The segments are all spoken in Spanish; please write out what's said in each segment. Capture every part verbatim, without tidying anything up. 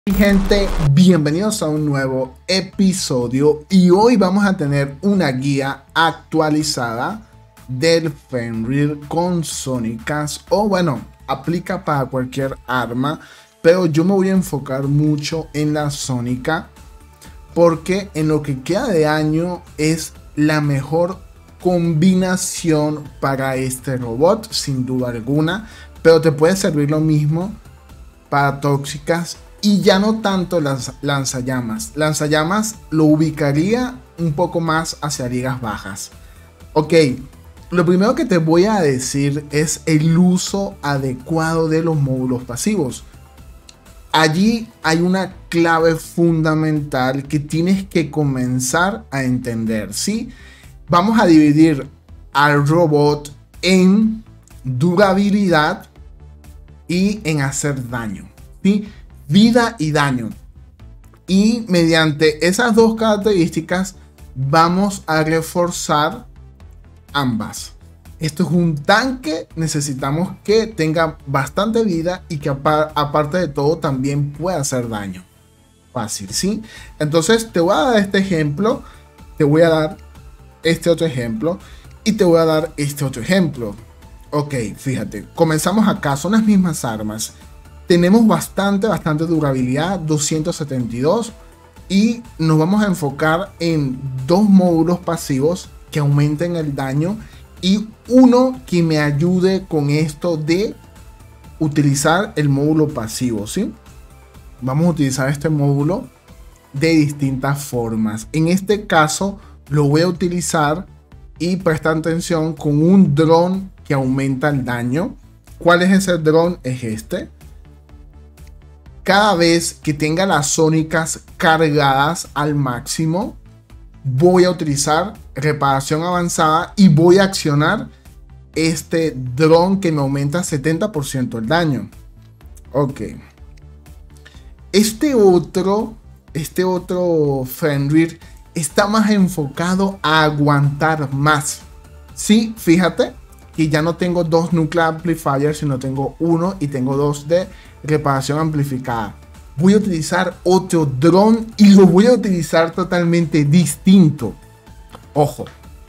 Mi gente, bienvenidos a un nuevo episodio y hoy vamos a tener una guía actualizada del Fenrir con sónicas, o bueno, aplica para cualquier arma, pero yo me voy a enfocar mucho en la sónica porque en lo que queda de año es la mejor combinación para este robot, sin duda alguna, pero te puede servir lo mismo para tóxicas. Y ya no tanto las lanzallamas. Lanzallamas lo ubicaría un poco más hacia ligas bajas. Ok, lo primero que te voy a decir es el uso adecuado de los módulos pasivos. Allí hay una clave fundamental que tienes que comenzar a entender, ¿sí? Vamos a dividir al robot en durabilidad y en hacer daño, ¿sí? Vida y daño, y mediante esas dos características vamos a reforzar ambas. Esto es un tanque, necesitamos que tenga bastante vida y que aparte de todo también pueda hacer daño fácil, ¿sí? Entonces te voy a dar este ejemplo, te voy a dar este otro ejemplo y te voy a dar este otro ejemplo. Ok, fíjate, comenzamos acá, son las mismas armas. Tenemos bastante, bastante durabilidad, doscientos setenta y dos, y nos vamos a enfocar en dos módulos pasivos que aumenten el daño y uno que me ayude con esto de utilizar el módulo pasivo, ¿sí? Vamos a utilizar este módulo de distintas formas. En este caso lo voy a utilizar, y prestan atención, con un dron que aumenta el daño. ¿Cuál es ese dron? Es este. Cada vez que tenga las sónicas cargadas al máximo, voy a utilizar reparación avanzada y voy a accionar este dron que me aumenta setenta por ciento el daño. Ok. Este otro, este otro Fenrir está más enfocado a aguantar más. Sí, fíjate que ya no tengo dos Nuclear Amplifiers, sino tengo uno y tengo dos de reparación amplificada. Voy a utilizar otro dron y lo voy a utilizar totalmente distinto. Ojo.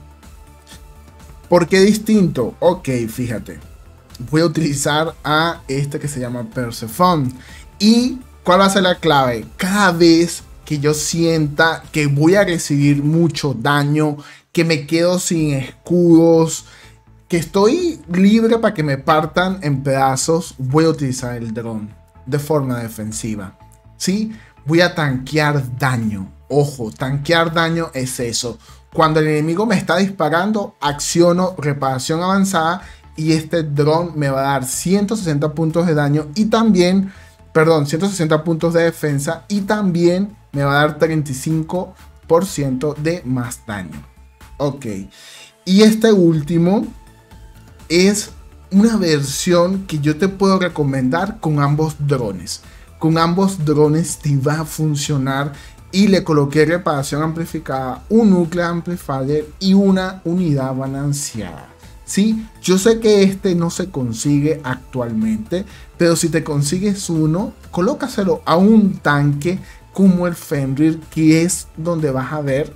¿Por qué distinto? Ok, fíjate. Voy a utilizar a este que se llama Persephone. ¿Y cuál va a ser la clave? Cada vez que yo sienta que voy a recibir mucho daño, que me quedo sin escudos, que estoy libre para que me partan en pedazos, voy a utilizar el dron de forma defensiva, ¿sí? Voy a tanquear daño. Ojo, tanquear daño es eso. Cuando el enemigo me está disparando, acciono reparación avanzada y este dron me va a dar ciento sesenta puntos de daño y también, perdón, ciento sesenta puntos de defensa, y también me va a dar treinta y cinco por ciento de más daño. Ok. Y este último es una versión que yo te puedo recomendar con ambos drones. Con ambos drones te va a funcionar, y le coloqué reparación amplificada, un Nuclear Amplifier y una unidad balanceada. Sí, yo sé que este no se consigue actualmente, pero si te consigues uno, colócaselo a un tanque como el Fenrir, que es donde vas a ver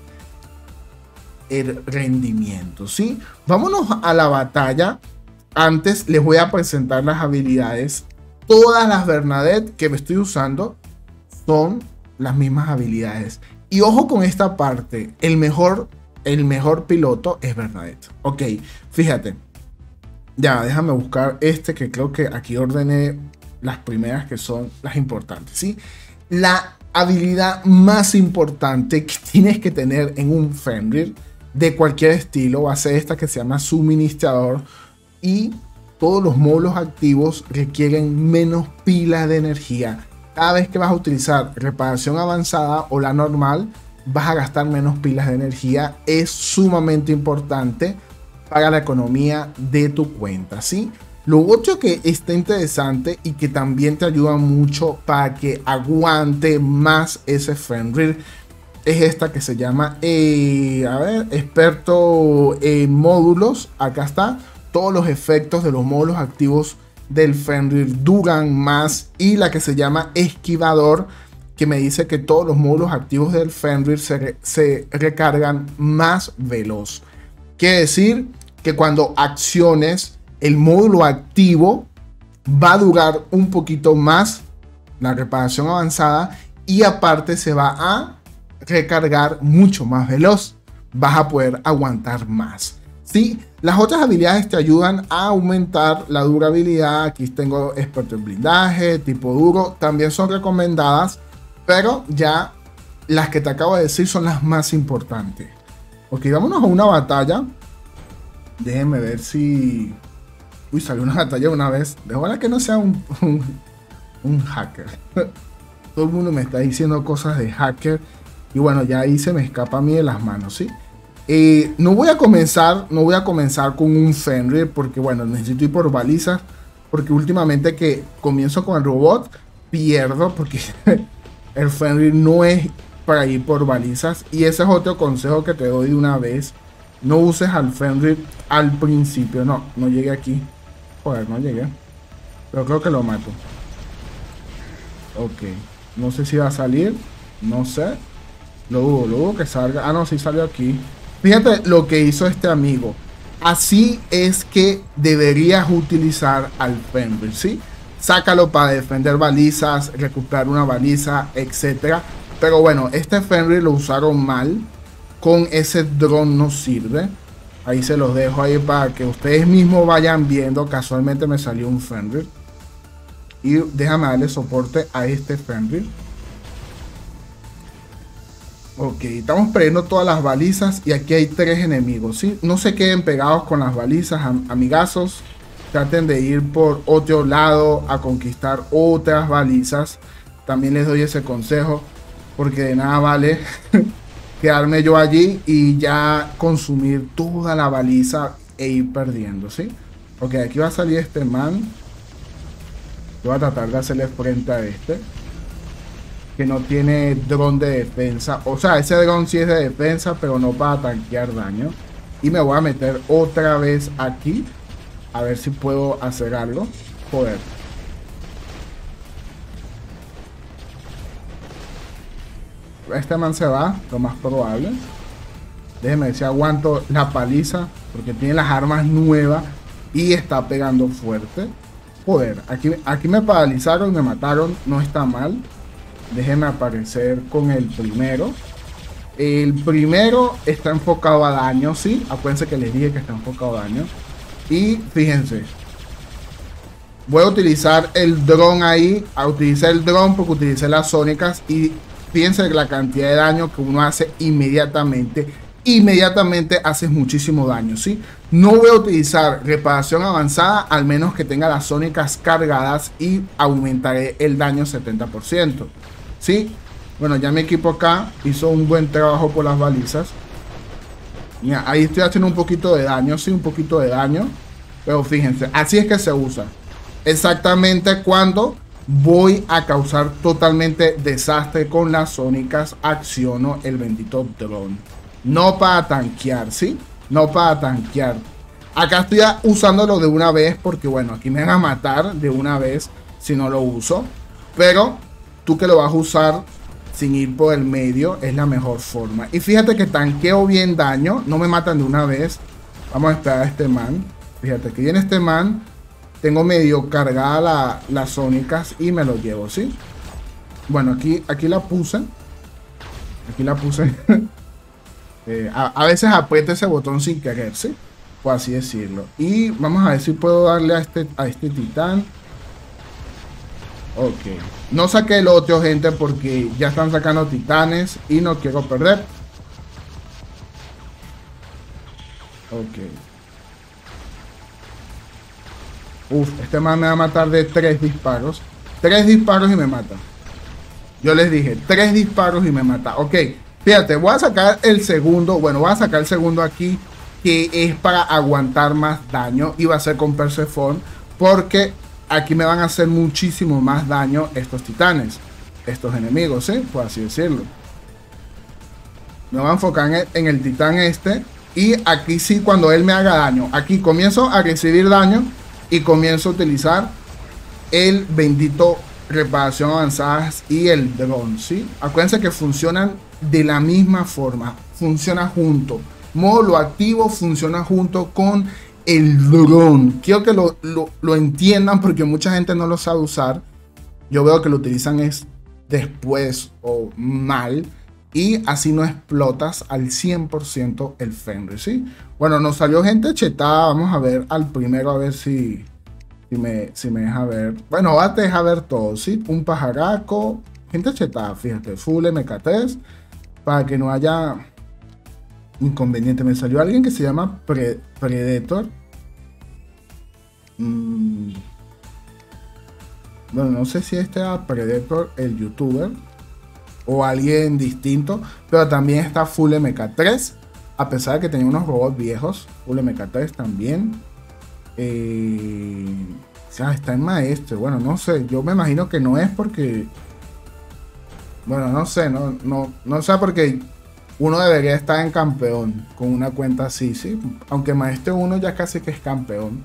el rendimiento, ¿sí? Vámonos a la batalla. Antes les voy a presentar las habilidades. Todas las Bernadette que me estoy usando son las mismas habilidades. Y ojo con esta parte, el mejor, el mejor piloto es Bernadette. Ok, fíjate. Ya, déjame buscar este, que creo que aquí ordené las primeras que son las importantes, ¿sí? La habilidad más importante que tienes que tener en un Fenrir de cualquier estilo va a ser esta, que se llama Suministrador, y todos los módulos activos requieren menos pilas de energía. Cada vez que vas a utilizar reparación avanzada o la normal, vas a gastar menos pilas de energía. Es sumamente importante para la economía de tu cuenta, ¿sí? Lo otro que está interesante y que también te ayuda mucho para que aguante más ese Fenrir es esta que se llama, eh, a ver, experto en módulos. Acá está, todos los efectos de los módulos activos del Fenrir duran más, y la que se llama esquivador que me dice que todos los módulos activos del Fenrir se, re, se recargan más veloz. Quiere decir que cuando acciones el módulo activo va a durar un poquito más la reparación avanzada y aparte se va a recargar mucho más veloz. Vas a poder aguantar más. ¿Sí? Las otras habilidades te ayudan a aumentar la durabilidad. Aquí tengo experto en blindaje, tipo duro. También son recomendadas, pero ya las que te acabo de decir son las más importantes. Ok, vámonos a una batalla. Déjenme ver si... Uy, salió una batalla una vez. De verdad que no sea un, un, un hacker. Todo el mundo me está diciendo cosas de hacker. Y bueno, ya ahí se me escapa a mí de las manos, ¿sí? Eh, no voy a comenzar, no voy a comenzar con un Fenrir porque bueno, necesito ir por balizas. Porque últimamente que comienzo con el robot, pierdo porque el Fenrir no es para ir por balizas. Y ese es otro consejo que te doy de una vez. No uses al Fenrir al principio. No, no llegué aquí. Joder, no llegué. Pero creo que lo mato. Ok. No sé si va a salir. No sé. Lo dudo, lo dudo que salga. Ah, no, sí salió aquí. Fíjate lo que hizo este amigo. Así es que deberías utilizar al Fenrir, ¿sí? Sácalo para defender balizas, recuperar una baliza, etcétera. Pero bueno, este Fenrir lo usaron mal. Con ese dron no sirve. Ahí se los dejo ahí para que ustedes mismos vayan viendo. Casualmente me salió un Fenrir. Y déjame darle soporte a este Fenrir. Ok, estamos perdiendo todas las balizas y aquí hay tres enemigos, ¿sí? No se queden pegados con las balizas, am amigazos. Traten de ir por otro lado a conquistar otras balizas. También les doy ese consejo porque de nada vale quedarme yo allí y ya consumir toda la baliza e ir perdiendo, ¿sí? Ok, aquí va a salir este man. Yo voy a tratar de hacerle frente a este que no tiene dron de defensa. O sea, ese dron sí es de defensa, pero no va a tanquear daño. Y me voy a meter otra vez aquí. A ver si puedo hacer algo. Joder. Este man se va, lo más probable. Déjenme ver si aguanto la paliza, porque tiene las armas nuevas y está pegando fuerte. Joder, aquí, aquí me paralizaron y me mataron. No está mal. Déjenme aparecer con el primero. El primero está enfocado a daño, ¿sí? Acuérdense que les dije que está enfocado a daño. Y fíjense. Voy a utilizar el dron ahí. A utilizar el dron porque utilicé las sónicas. Y fíjense la cantidad de daño que uno hace inmediatamente. Inmediatamente haces muchísimo daño, ¿sí? No voy a utilizar reparación avanzada al menos que tenga las sónicas cargadas y aumentaré el daño setenta por ciento. ¿Sí? Bueno, ya mi equipo acá hizo un buen trabajo por las balizas. Mira, ahí estoy haciendo un poquito de daño, sí, un poquito de daño. Pero fíjense, así es que se usa. Exactamente cuando voy a causar totalmente desastre con las sónicas, acciono el bendito dron. No para tanquear, ¿sí? No para tanquear. Acá estoy usándolo de una vez porque, bueno, aquí me van a matar de una vez si no lo uso. Pero tú que lo vas a usar sin ir por el medio es la mejor forma. Y fíjate que tanqueo bien daño. No me matan de una vez. Vamos a esperar a este man. Fíjate que viene este man. Tengo medio cargada la, las sónicas y me lo llevo, ¿sí? Bueno, aquí, aquí la puse. Aquí la puse. eh, a, a veces aprieto ese botón sin querer, ¿sí? Por así decirlo. Y vamos a ver si puedo darle a este, a este titán. Ok. No saqué el otro, gente, porque ya están sacando titanes y no quiero perder. Ok. Uf, este man me va a matar de tres disparos. Tres disparos y me mata. Yo les dije, tres disparos y me mata. Ok, fíjate, voy a sacar el segundo. Bueno, voy a sacar el segundo aquí, que es para aguantar más daño. Y va a ser con Persephone, porque aquí me van a hacer muchísimo más daño estos titanes, estos enemigos, ¿sí? Por así decirlo. Me voy a enfocar en el, en el titán este. Y aquí sí, cuando él me haga daño, aquí comienzo a recibir daño y comienzo a utilizar el bendito reparación avanzadas y el dron, ¿sí? Acuérdense que funcionan de la misma forma, funciona junto. Módulo activo funciona junto con el dron. Quiero que lo, lo, lo entiendan porque mucha gente no lo sabe usar. Yo veo que lo utilizan es después o mal. Y así no explotas al cien por ciento el Fenrir, ¿sí? Bueno, nos salió gente chetada. Vamos a ver al primero a ver si, si, me, si me deja ver. Bueno, va a dejar ver todo, ¿sí? Un pajaraco. Gente chetada, fíjate. Full M K tres. Para que no haya inconveniente. Me salió alguien que se llama Pre Predator. Mm. Bueno, no sé si este era Predator, el youtuber, o alguien distinto, pero también está Full M K tres, a pesar de que tenía unos robots viejos. Full M K tres también. Eh, o sea, está en maestro. Bueno, no sé, yo me imagino que no es porque... Bueno, no sé, no, no, no sé porque uno debería estar en campeón con una cuenta así, ¿sí? Aunque maestro uno ya casi que es campeón.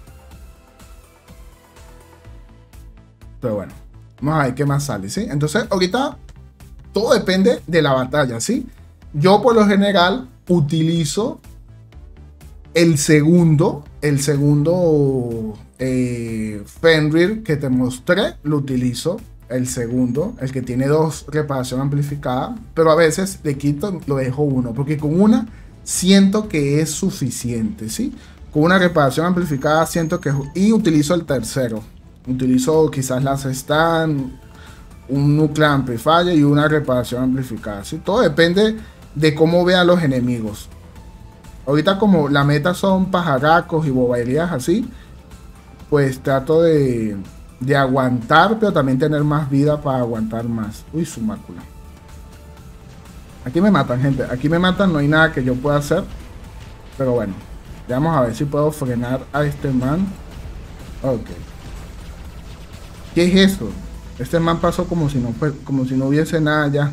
Pero bueno, vamos a ver qué más sale, ¿sí? Entonces, ahorita todo depende de la batalla, ¿sí? Yo por lo general utilizo el segundo, el segundo eh, Fenrir que te mostré, lo utilizo. El segundo, el que tiene dos reparación amplificada, pero a veces le quito, lo dejo uno, porque con una siento que es suficiente, ¿sí? Con una reparación amplificada siento que... Y utilizo el tercero. Utilizo quizás las stand, un nuclear amplifier y una reparación amplificada, ¿sí? Todo depende de cómo vean los enemigos. Ahorita como la meta son pajaracos y boberías así, pues trato de... de aguantar, pero también tener más vida para aguantar más. Uy, su mácula. Aquí me matan, gente. Aquí me matan, no hay nada que yo pueda hacer. Pero bueno, ya vamos a ver si puedo frenar a este man. Ok. ¿Qué es eso? Este man pasó como si no, como si no hubiese nada ya.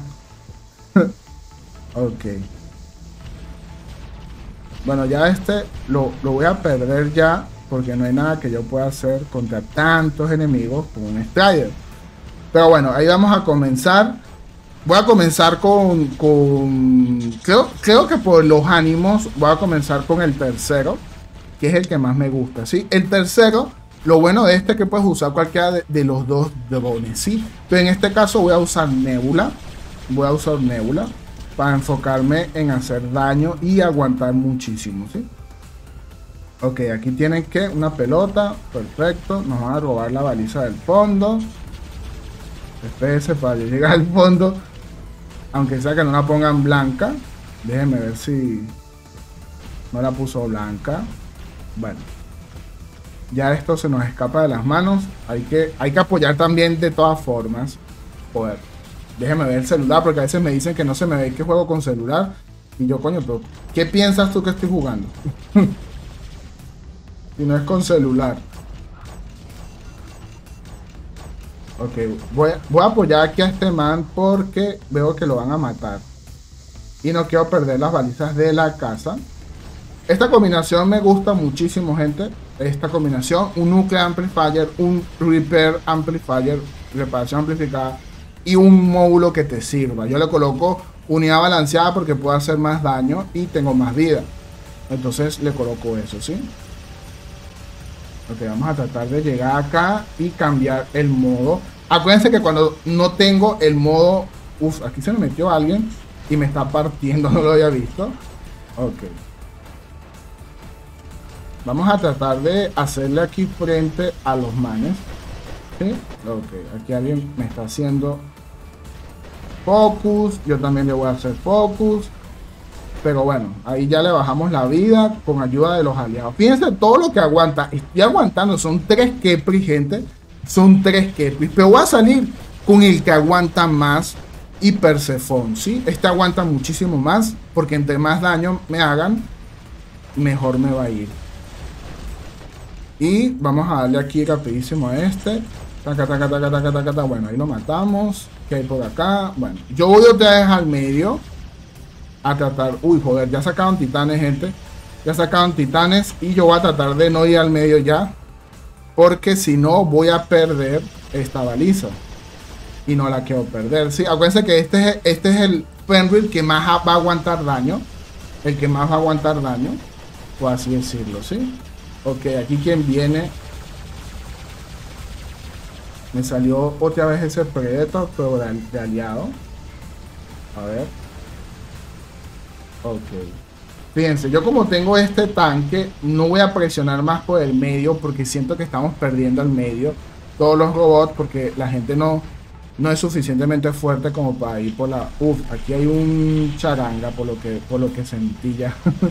Ok. Bueno, ya este lo, lo voy a perder ya, porque no hay nada que yo pueda hacer contra tantos enemigos como un Strider. Pero bueno, ahí vamos a comenzar. Voy a comenzar con... con creo, creo que por los ánimos voy a comenzar con el tercero, que es el que más me gusta, ¿sí? El tercero, lo bueno de este es que puedes usar cualquiera de, de los dos drones, ¿sí? Pero en este caso voy a usar Nebula. Voy a usar Nebula para enfocarme en hacer daño y aguantar muchísimo, ¿sí? Ok, aquí tienen que una pelota, perfecto. Nos van a robar la baliza del fondo. Espérense para llegar al fondo, aunque sea que no la pongan blanca. Déjenme ver si no la puso blanca. Bueno, ya esto se nos escapa de las manos. Hay que, hay que apoyar también de todas formas. Joder, déjenme ver el celular, porque a veces me dicen que no se me ve que juego con celular. Y yo, coño, pero ¿qué piensas tú que estoy jugando? Y no es con celular. Ok, voy, voy a apoyar aquí a este man porque veo que lo van a matar. Y no quiero perder las balizas de la casa. Esta combinación me gusta muchísimo, gente. Esta combinación, un Nuclear Amplifier, un Repair Amplifier, reparación amplificada, y un módulo que te sirva. Yo le coloco unidad balanceada porque puedo hacer más daño y tengo más vida. Entonces le coloco eso, ¿sí? Ok, vamos a tratar de llegar acá y cambiar el modo. Acuérdense que cuando no tengo el modo... Uf, aquí se me metió alguien y me está partiendo, no lo había visto. Ok. Vamos a tratar de hacerle aquí frente a los manes. ¿Sí? Ok, aquí alguien me está haciendo focus. Yo también le voy a hacer focus. Pero bueno, ahí ya le bajamos la vida con ayuda de los aliados. Fíjense todo lo que aguanta. Estoy aguantando. Son tres Kepri, gente. Son tres Kepri. Pero voy a salir con el que aguanta más. Y Persephone, ¿sí? Este aguanta muchísimo más. Porque entre más daño me hagan, mejor me va a ir. Y vamos a darle aquí rapidísimo a este. Taca, taca, taca, taca, taca, taca. Bueno, ahí lo matamos. ¿Qué hay por acá? Bueno, yo voy otra vez al medio a tratar, uy, joder, ya sacaron titanes, gente. Ya sacaron titanes y yo voy a tratar de no ir al medio ya. porque si no voy a perder esta baliza. Y no la quiero perder, ¿sí? Acuérdense que este es, este es el Fenrir que más va a aguantar daño. El que más va a aguantar daño, por así decirlo, ¿sí? Ok, aquí quien viene. Me salió otra vez ese Predator, pero de, de aliado. A ver. Ok. Fíjense, yo como tengo este tanque, no voy a presionar más por el medio porque siento que estamos perdiendo el medio. Todos los robots, porque la gente no, no es suficientemente fuerte como para ir por la... Uf, aquí hay un charanga por lo que, por lo que sentí ya.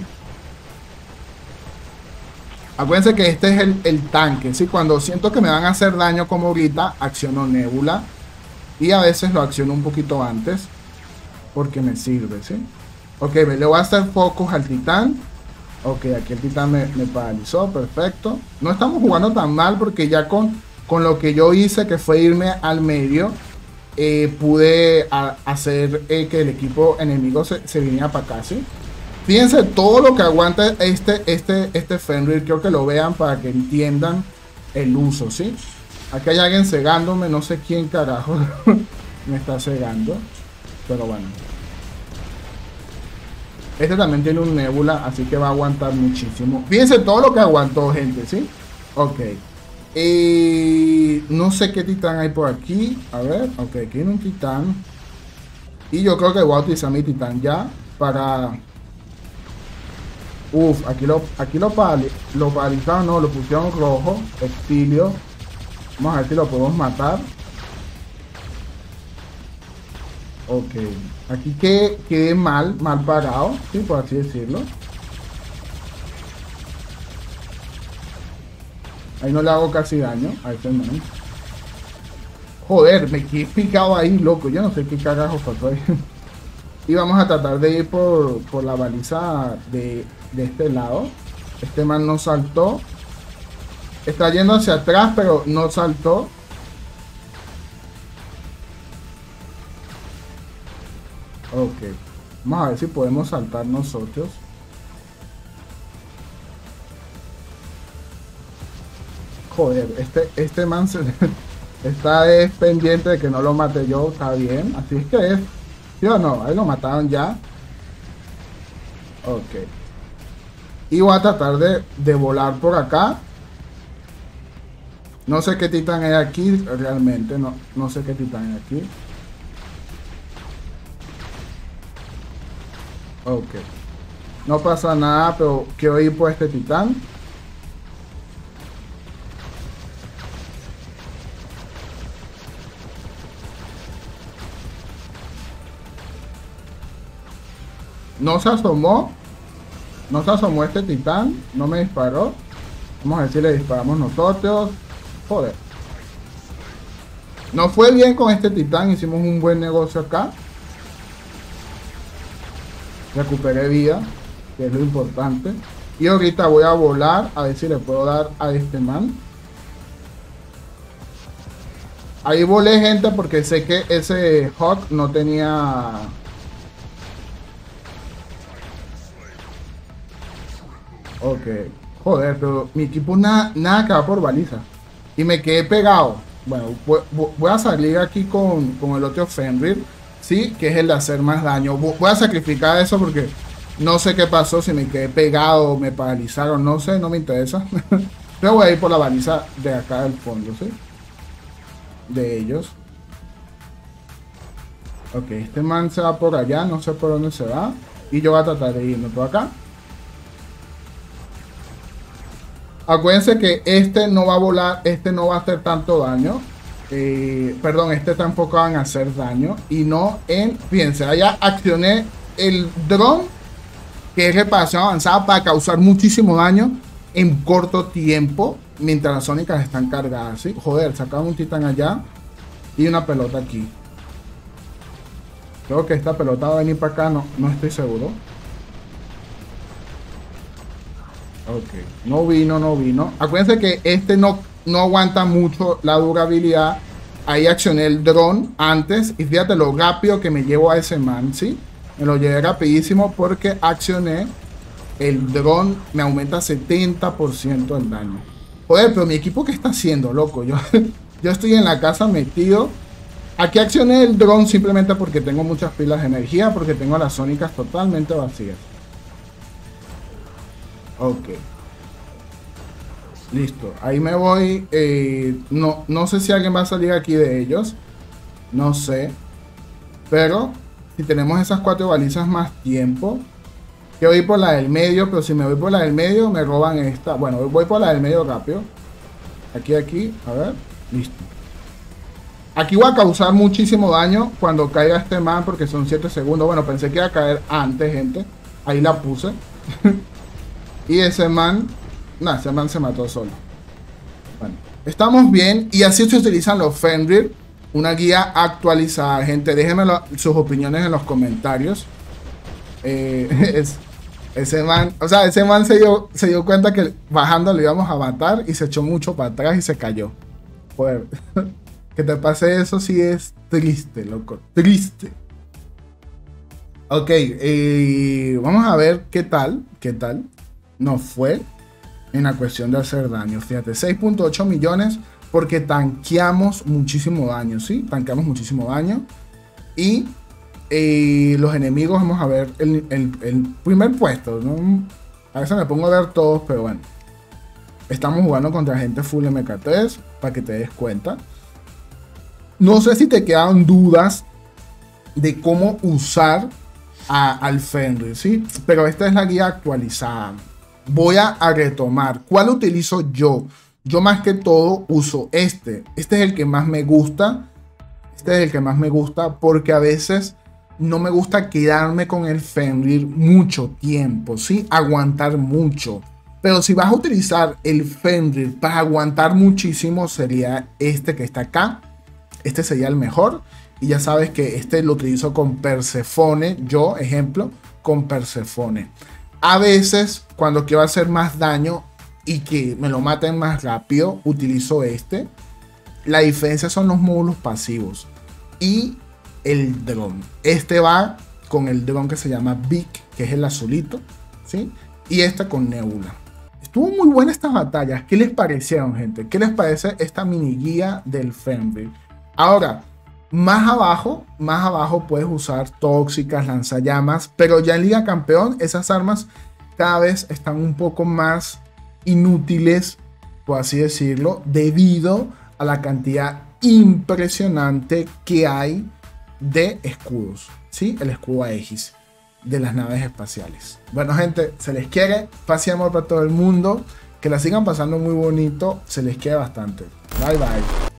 Acuérdense que este es el, el tanque, ¿sí? Cuando siento que me van a hacer daño como ahorita, acciono Nebula. Y a veces lo acciono un poquito antes, porque me sirve, ¿sí? Ok, le voy a hacer focus al titán. Ok, aquí el titán me, me paralizó, perfecto. No estamos jugando tan mal porque ya con, con lo que yo hice, que fue irme al medio, eh, pude a, hacer eh, que el equipo enemigo se, se viniera para acá, ¿sí? Fíjense todo lo que aguanta este, este, este Fenrir. Quiero que lo vean para que entiendan el uso, ¿sí? Aquí hay alguien cegándome, no sé quién carajo me está cegando, pero bueno. Este también tiene un Nebula, así que va a aguantar muchísimo. Fíjense todo lo que aguantó, gente, ¿sí? Ok. Y no sé qué titán hay por aquí. A ver, ok, aquí hay un titán. Y yo creo que voy a utilizar mi titán ya para... Uf, aquí lo, aquí lo, pali, lo paralizaron, no, lo pusieron rojo, exilio. Vamos a ver si lo podemos matar. Ok, aquí quedé, quedé mal, mal parado, sí, por así decirlo. Ahí no le hago casi daño a este man. Joder, me quedé picado ahí, loco. Yo no sé qué carajo pasó ahí. Y vamos a tratar de ir por, por la baliza de, de este lado. Este man no saltó. Está yendo hacia atrás, pero no saltó. Ok. Vamos a ver si podemos saltar nosotros. Joder, este, este man se, está es pendiente de que no lo mate yo. Está bien. Así es que es. ¿Sí o no? Ahí lo mataron ya. Ok. Y voy a tratar de, de volar por acá. No sé qué titán hay aquí realmente. No, no sé qué titán hay aquí. Ok. No pasa nada, pero quiero ir por este titán. No se asomó. No se asomó este titán. No me disparó. Vamos a ver si le disparamos nosotros. Joder. No fue bien con este titán. Hicimos un buen negocio acá. Recuperé vida, que es lo importante. Y ahorita voy a volar a ver si le puedo dar a este man. Ahí volé, gente, porque sé que ese Hawk no tenía... Ok. Joder, pero mi equipo nada, nada que va por baliza. Y me quedé pegado. Bueno, voy, voy a salir aquí con, con el otro Fenrir. Sí, que es el de hacer más daño. Voy a sacrificar eso porque no sé qué pasó. Si me quedé pegado, me paralizaron. No sé, no me interesa. Pero voy a ir por la baliza de acá del fondo, ¿sí? De ellos. Ok, este man se va por allá. No sé por dónde se va. Y yo voy a tratar de irme por acá. Acuérdense que este no va a volar, este no va a hacer tanto daño. Eh, perdón, este tampoco van a hacer daño. Y no en... Fíjense, allá accioné el dron, que es reparación avanzada, para causar muchísimo daño en corto tiempo, mientras las sónicas están cargadas, ¿sí? Joder, sacaron un titán allá y una pelota aquí. Creo que esta pelota va a venir para acá, no, no estoy seguro. Ok, no vino, no vino. Acuérdense que este no, no aguanta mucho la durabilidad. Ahí accioné el dron antes. Y fíjate lo rápido que me llevo a ese man, ¿sí? Me lo llevé rapidísimo porque accioné el dron. Me aumenta setenta por ciento el daño. Joder, pero mi equipo, ¿qué está haciendo, loco? Yo, yo estoy en la casa metido. Aquí accioné el dron simplemente porque tengo muchas pilas de energía, porque tengo las sónicas totalmente vacías. Ok. Listo. Ahí me voy. Eh, no, no sé si alguien va a salir aquí de ellos. No sé. Pero si tenemos esas cuatro balizas más tiempo. Yo voy por la del medio, pero si me voy por la del medio me roban esta. Bueno, voy por la del medio rápido. Aquí, aquí. A ver. Listo. Aquí voy a causar muchísimo daño cuando caiga este man porque son siete segundos. Bueno, pensé que iba a caer antes, gente. Ahí la puse. Y ese man... No, ese man se mató solo. Bueno, estamos bien. Y así se utilizan los Fenrir. Una guía actualizada, gente. Déjenme lo, sus opiniones en los comentarios. Eh, es, ese man... O sea, ese man se dio, se dio cuenta que bajando lo íbamos a matar y se echó mucho para atrás y se cayó. Joder. Que te pase eso sí es triste, loco. Triste. Ok, eh, vamos a ver qué tal, qué tal nos fue en la cuestión de hacer daño. Fíjate, seis punto ocho millones porque tanqueamos muchísimo daño, ¿sí? Tanqueamos muchísimo daño. Y eh, los enemigos, vamos a ver el, el, el primer puesto, ¿no? A veces me pongo a ver todos, pero bueno. Estamos jugando contra gente full M K tres, para que te des cuenta. No sé si te quedan dudas de cómo usar a, al Fenrir, ¿sí? Pero esta es la guía actualizada. Voy a, a retomar. ¿Cuál utilizo yo? Yo más que todo uso este. Este es el que más me gusta. Este es el que más me gusta porque a veces no me gusta quedarme con el Fenrir mucho tiempo, ¿sí? Aguantar mucho. Pero si vas a utilizar el Fenrir para aguantar muchísimo sería este que está acá. Este sería el mejor. Y ya sabes que este lo utilizo con Perséfone. Yo, ejemplo, con Perséfone. A veces, cuando quiero hacer más daño y que me lo maten más rápido, utilizo este. La diferencia son los módulos pasivos y el dron. Este va con el dron que se llama Vic, que es el azulito, ¿sí? Y esta con Nebula. Estuvo muy buena estas batallas. ¿Qué les parecieron, gente? ¿Qué les parece esta mini guía del Fenrir? Ahora, más abajo, más abajo puedes usar tóxicas, lanzallamas, pero ya en Liga Campeón esas armas cada vez están un poco más inútiles, por así decirlo, debido a la cantidad impresionante que hay de escudos, ¿sí? El escudo Aegis de las naves espaciales. Bueno, gente, se les quiere, paz y amor para todo el mundo, que la sigan pasando muy bonito, se les quiere bastante. Bye bye.